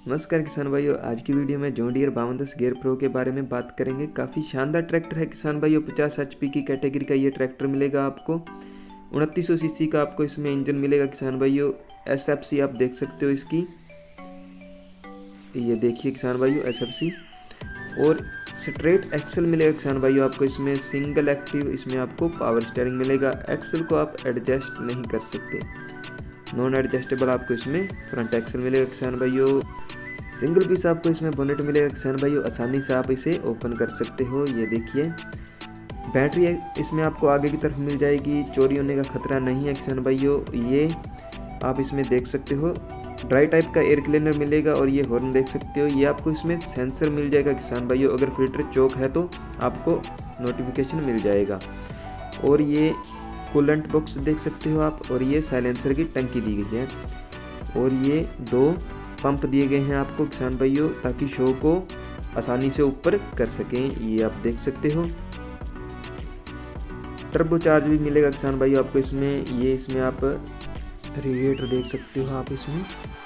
नमस्कार किसान भाइयों, आज की वीडियो में जॉन डियर 5210 गियर प्रो के बारे में बात करेंगे। काफ़ी शानदार ट्रैक्टर है किसान भाइयों। 50 HP की कैटेगरी का ये ट्रैक्टर मिलेगा आपको। 2900 सीसी का आपको इसमें इंजन मिलेगा किसान भाइयों। SFC आप देख सकते हो इसकी, ये देखिए किसान भाइयों SFC। और स्ट्रेट एक्सल मिलेगा किसान भाइयों आपको इसमें। सिंगल एक्टिव इसमें आपको पावर स्टीयरिंग मिलेगा। एक्सल को आप एडजस्ट नहीं कर सकते, नॉन एडजस्टेबल आपको इसमें फ्रंट एक्सल मिलेगा किसान भाइयों। सिंगल पीस आपको इसमें बोनेट मिलेगा किसान भाइयों। आसानी से आप इसे ओपन कर सकते हो। ये देखिए बैटरी इसमें आपको आगे की तरफ मिल जाएगी, चोरी होने का खतरा नहीं है किसान भाइयों। ये आप इसमें देख सकते हो ड्राई टाइप का एयर क्लीनर मिलेगा। और ये हॉर्न देख सकते हो, ये आपको इसमें सेंसर मिल जाएगा किसान भाइयों। अगर फिल्टर चोक है तो आपको नोटिफिकेशन मिल जाएगा। और ये कूलेंट बॉक्स देख सकते हो आप। और ये साइलेंसर की टंकी दी गई है। और ये 2 पंप दिए गए हैं आपको किसान भाइयों, ताकि शो को आसानी से ऊपर कर सकें। ये आप देख सकते हो। टर्बो चार्ज भी मिलेगा किसान भाइयों आपको इसमें। ये इसमें आप रेडिएटर देख सकते हो आप इसमें।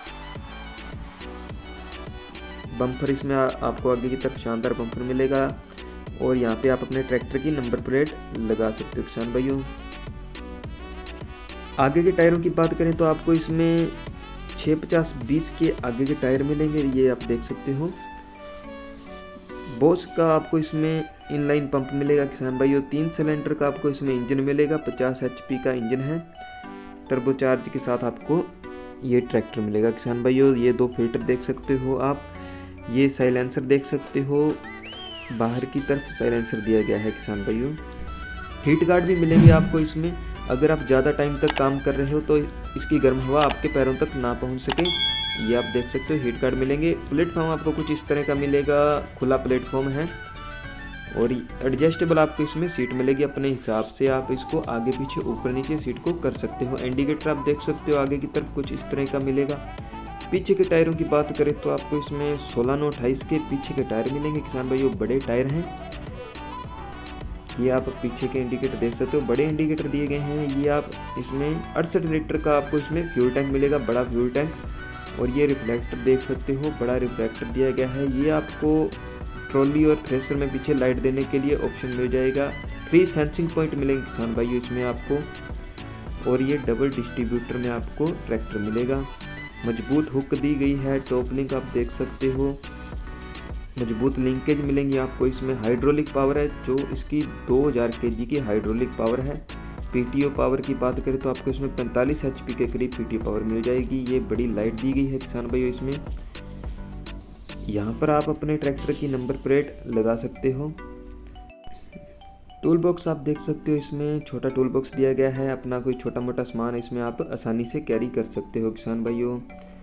बम्पर इसमें आपको आगे की तरफ शानदार बम्पर मिलेगा। और यहाँ पे आप अपने ट्रैक्टर की नंबर प्लेट लगा सकते हो किसान भाइयों। आगे के टायरों की बात करें तो आपको इसमें 650-20 के आगे के टायर मिलेंगे, ये आप देख सकते हो। बॉस का आपको इसमें इनलाइन पंप मिलेगा किसान भाइयों। 3 सिलेंडर का आपको इसमें इंजन मिलेगा। 50 HP का इंजन है। टर्बो चार्ज के साथ आपको ये ट्रैक्टर मिलेगा किसान भाइयों। ये 2 फिल्टर देख सकते हो आप। ये साइलेंसर देख सकते हो, बाहर की तरफ साइलेंसर दिया गया है किसान भाइयों। हीट गार्ड भी मिलेंगे आपको इसमें। अगर आप ज़्यादा टाइम तक काम कर रहे हो तो इसकी गर्म हवा आपके पैरों तक ना पहुंच सके, ये आप देख सकते हो। हीट गार्ड मिलेंगे। प्लेटफॉर्म आपको कुछ इस तरह का मिलेगा, खुला प्लेटफॉर्म है। और एडजस्टेबल आपको इसमें सीट मिलेगी। अपने हिसाब से आप इसको आगे पीछे ऊपर नीचे सीट को कर सकते हो। इंडिकेटर आप देख सकते हो आगे की तरफ कुछ इस तरह का मिलेगा। पीछे के टायरों की बात करें तो आपको इसमें 16/28 के पीछे के टायर मिलेंगे किसान भाइयों। बड़े टायर हैं। ये आप पीछे के इंडिकेटर देख सकते हो, बड़े इंडिकेटर दिए गए हैं। ये आप इसमें 68 लीटर का आपको इसमें फ्यूल टैंक मिलेगा, बड़ा फ्यूल टैंक। और ये रिफ्लेक्टर देख सकते हो, बड़ा रिफ्लेक्टर दिया गया है। ये आपको ट्रॉली और थ्रेशर में पीछे लाइट देने के लिए ऑप्शन मिल जाएगा। 3 सेंसिंग पॉइंट मिलेंगे किसान भाइयों इसमें आपको। और ये डबल डिस्ट्रीब्यूटर में आपको ट्रैक्टर मिलेगा। मजबूत हुक दी गई है, टॉप लिंक आप देख सकते हो। मजबूत लिंकेज मिलेंगी आपको इसमें। हाइड्रोलिक पावर है, जो इसकी 2000 kg की हाइड्रोलिक पावर है। PTO पावर की बात करें तो आपको इसमें 45 HP के करीब PTO पावर मिल जाएगी। ये बड़ी लाइट दी गई है किसान भाइयों इसमें। यहाँ पर आप अपने ट्रैक्टर की नंबर प्लेट लगा सकते हो। टूल बॉक्स आप देख सकते हो इसमें, छोटा टूल बॉक्स दिया गया है। अपना कोई छोटा मोटा सामान इसमें आप आसानी से कैरी कर सकते हो किसान भाइयों।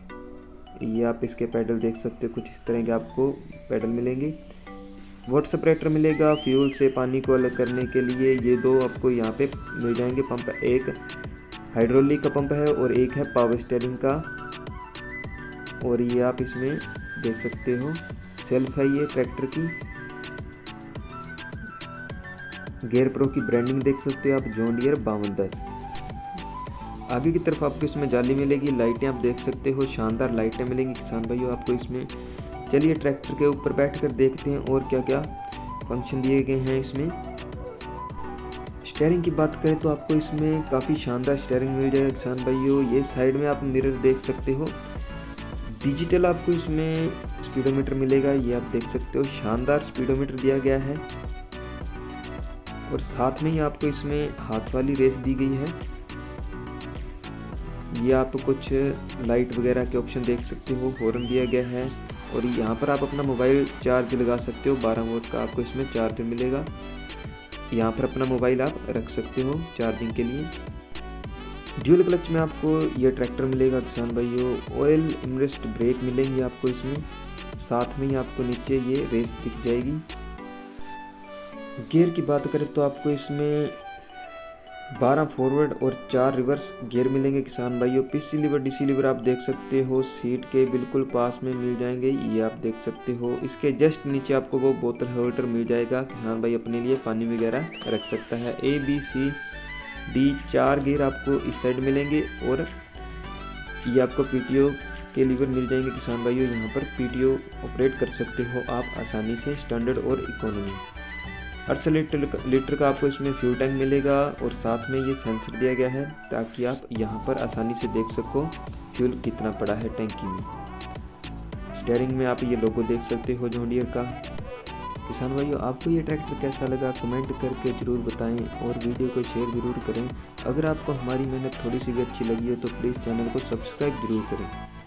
ये आप इसके पैडल देख सकते हो, कुछ इस तरह के आपको पैडल मिलेंगे। वाटर सेपरेटर मिलेगा फ्यूल से पानी को अलग करने के लिए। ये 2 आपको यहाँ पे मिल जाएंगे पंप। एक हाइड्रोलिक का पंप है और एक है पावर स्टीयरिंग का। और ये आप इसमें देख सकते हो सेल्फ है ये ट्रैक्टर की। गियर प्रो की ब्रांडिंग देख सकते हो आप, जॉन डियर 5210। आगे की तरफ आपको इसमें जाली मिलेगी। लाइटें आप देख सकते हो, शानदार लाइटें मिलेंगी किसान भाइयों आपको इसमें। चलिए ट्रैक्टर के ऊपर बैठकर देखते हैं और क्या क्या फंक्शन दिए गए हैं इसमें। स्टीयरिंग की बात करें तो आपको इसमें काफ़ी शानदार स्टीयरिंग मिल जाएगा किसान भाइयों। ये साइड में आप मिरर देख सकते हो। डिजिटल आपको इसमें स्पीडोमीटर मिलेगा, ये आप देख सकते हो। शानदार स्पीडोमीटर दिया गया है। और साथ में ही आपको इसमें हाथ वाली रेस दी गई है। ये आप कुछ लाइट वगैरह के ऑप्शन देख सकते हो। हॉर्न दिया गया है। और यहाँ पर आप अपना मोबाइल चार्ज लगा सकते हो। 12 वोल्ट का आपको इसमें चार्जर मिलेगा। यहाँ पर अपना मोबाइल आप रख सकते हो चार्जिंग के लिए। ड्यूल क्लच में आपको ये ट्रैक्टर मिलेगा किसान भाइयों। ऑयल इमरेस्ट ब्रेक मिलेंगे आपको इसमें। साथ में ही आपको नीचे ये रेस दिख जाएगी। गियर की बात करें तो आपको इसमें 12 फॉरवर्ड और 4 रिवर्स गियर मिलेंगे किसान भाइयों। PC लीवर DC लीवर आप देख सकते हो, सीट के बिल्कुल पास में मिल जाएंगे, ये आप देख सकते हो। इसके जस्ट नीचे आपको वो बोतल होल्डर मिल जाएगा, किसान भाई अपने लिए पानी वगैरह रख सकता है। ABCD 4 गियर आपको इस साइड मिलेंगे। और ये आपको PTO के लीवर मिल जाएंगे किसान भाइयों। यहाँ पर पीटीओ ऑपरेट कर सकते हो आप आसानी से, स्टैंडर्ड और इकोनॉमी। 800 लीटर का आपको इसमें फ्यूल टैंक मिलेगा और साथ में ये सेंसर दिया गया है ताकि आप यहाँ पर आसानी से देख सको फ्यूल कितना पड़ा है टैंकी में। स्टीयरिंग में आप ये लोगो देख सकते हो जॉन डियर का। किसान भाइयों, आपको ये ट्रैक्टर कैसा लगा कमेंट करके ज़रूर बताएं और वीडियो को शेयर ज़रूर करें। अगर आपको हमारी मेहनत थोड़ी सी भी अच्छी लगी हो तो प्लीज़ चैनल को सब्सक्राइब ज़रूर करें।